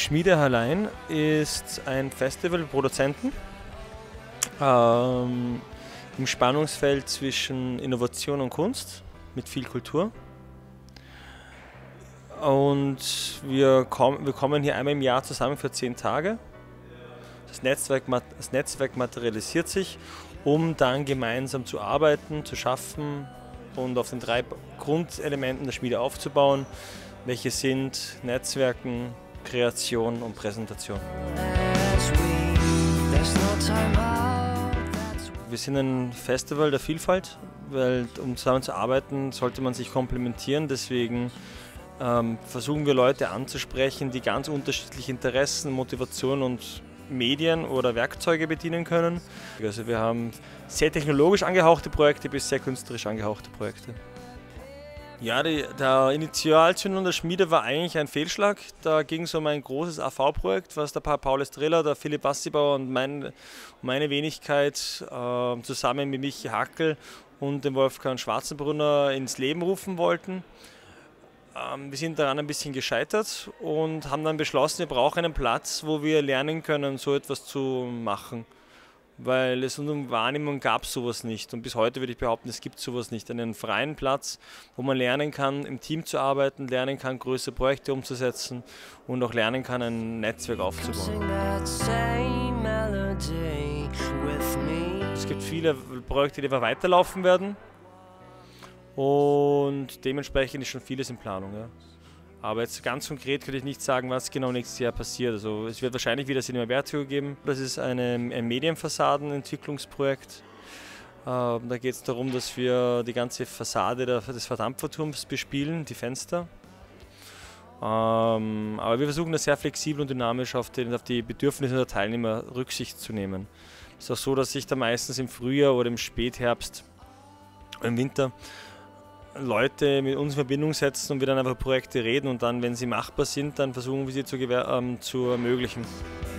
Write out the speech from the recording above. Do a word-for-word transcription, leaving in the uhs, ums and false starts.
Schmiede Hallein ist ein Festival für Produzenten ähm, im Spannungsfeld zwischen Innovation und Kunst mit viel Kultur. Und wir, komm, wir kommen hier einmal im Jahr zusammen für zehn Tage. Das Netzwerk, das Netzwerk materialisiert sich, um dann gemeinsam zu arbeiten, zu schaffen und auf den drei Grundelementen der Schmiede aufzubauen, welche sind Netzwerken, Kreation und Präsentation. Wir sind ein Festival der Vielfalt, weil um zusammen zu arbeiten, sollte man sich komplementieren. Deswegen ähm, versuchen wir Leute anzusprechen, die ganz unterschiedliche Interessen, Motivationen und Medien oder Werkzeuge bedienen können. Also wir haben sehr technologisch angehauchte Projekte bis sehr künstlerisch angehauchte Projekte. Ja, die, der Initialzündung der Schmiede war eigentlich ein Fehlschlag. Da ging es um ein großes A V-Projekt, was der Paul Estrella, der Philipp Wassibauer und mein, meine Wenigkeit äh, zusammen mit Michi Hackel und dem Wolfgang Schwarzenbrunner ins Leben rufen wollten. Ähm, wir sind daran ein bisschen gescheitert und haben dann beschlossen, wir brauchen einen Platz, wo wir lernen können, so etwas zu machen. Weil es in unserer Wahrnehmung gab es sowas nicht. Und bis heute würde ich behaupten, es gibt sowas nicht. Einen freien Platz, wo man lernen kann, im Team zu arbeiten, lernen kann, größere Projekte umzusetzen und auch lernen kann, ein Netzwerk aufzubauen. Es gibt viele Projekte, die wir weiterlaufen werden. Und dementsprechend ist schon vieles in Planung. Ja. Aber jetzt ganz konkret könnte ich nicht sagen, was genau nächstes Jahr passiert. Also es wird wahrscheinlich wieder Cinema Vertigo geben. Das ist eine, ein Medienfassadenentwicklungsprojekt. Äh, da geht es darum, dass wir die ganze Fassade der, des Verdampferturms bespielen, die Fenster. Ähm, aber wir versuchen da sehr flexibel und dynamisch auf, den, auf die Bedürfnisse der Teilnehmer Rücksicht zu nehmen. Es ist auch so, dass sich da meistens im Frühjahr oder im Spätherbst, im Winter, Leute mit uns in Verbindung setzen und wir dann einfach Projekte reden und dann, wenn sie machbar sind, dann versuchen wir sie zu, ähm, zu ermöglichen.